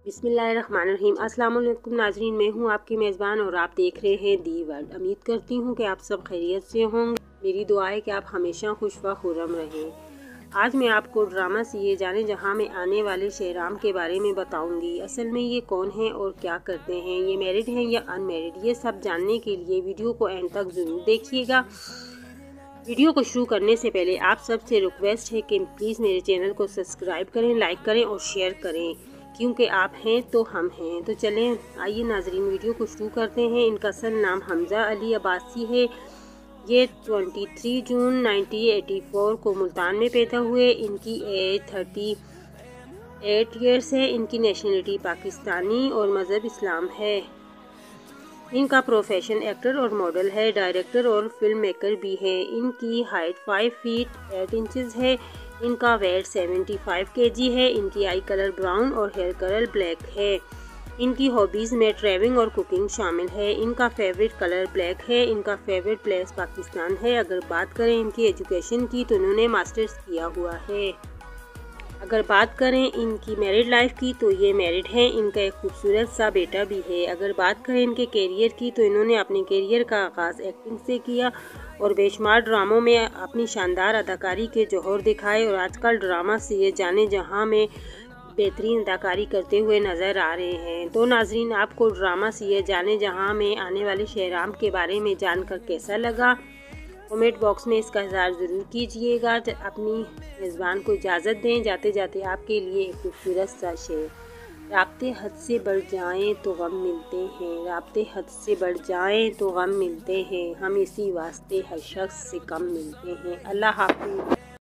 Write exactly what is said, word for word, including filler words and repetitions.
बिस्मिल्लाहिर्रहमानिर्रहीम। अस्सलाम वालेकुम नाजरीन, मैं हूं आपकी मेज़बान और आप देख रहे हैं दी वर्ल्ड। उम्मीद करती हूं कि आप सब खैरियत से होंगे। मेरी दुआ है कि आप हमेशा खुश व खुर्रम रहें। आज मैं आपको ड्रामा सीए जाने जहां में आने वाले शहराम के बारे में बताऊंगी। असल में ये कौन है और क्या करते हैं, ये मैरिड हैं या अनमैरिड, ये सब जानने के लिए वीडियो को एंड तक ज़रूर देखिएगा। वीडियो को शुरू करने से पहले आप सबसे रिक्वेस्ट है कि प्लीज़ मेरे चैनल को सब्सक्राइब करें, लाइक करें और शेयर करें, क्योंकि आप हैं तो हम हैं। तो चलें आइए नाजरीन वीडियो को शुरू करते हैं। इनका असल नाम हमज़ा अली अब्बासी है। ये तेईस जून उन्नीस सौ चौरासी को मुल्तान में पैदा हुए। इनकी एज अड़तीस इयर्स है। इनकी नेशनलिटी पाकिस्तानी और मज़हब इस्लाम है। इनका प्रोफेशन एक्टर और मॉडल है, डायरेक्टर और फिल्म मेकर भी है। इनकी height five feet eight inches है। इनका वेट पचहत्तर केजी है। इनकी आई कलर ब्राउन और हेयर कलर ब्लैक है। इनकी हॉबीज़ में ट्रैवलिंग और कुकिंग शामिल है। इनका फेवरेट कलर ब्लैक है। इनका फेवरेट प्लेस पाकिस्तान है। अगर बात करें इनकी एजुकेशन की तो इन्होंने मास्टर्स किया हुआ है। अगर बात करें इनकी मैरिड लाइफ की तो ये मैरिड हैं। इनका एक खूबसूरत सा बेटा भी है। अगर बात करें इनके कैरियर की तो इन्होंने अपने कैरियर का आगाज़ एक्टिंग से किया और बेशुमार ड्रामों में अपनी शानदार अदाकारी के जौहर दिखाए और आजकल ड्रामा सीए जाने जहां में बेहतरीन अदाकारी करते हुए नज़र आ रहे हैं। तो नाजरीन, आपको ड्रामा सीए जाने जहां में आने वाले शहराम के बारे में जानकर कैसा लगा, कमेंट बॉक्स में इसका इज़हार ज़रूर कीजिएगा। अपनी मेज़बान को इजाज़त दें। जाते जाते आपके लिए एक खूबसूरत सा शेर। राब्ते हद से बढ़ जाएं तो गम मिलते हैं, राब्ते हद से बढ़ जाएं तो गम मिलते हैं, हम इसी वास्ते हर शख्स से कम मिलते हैं। अल्लाह हाफ़िज़।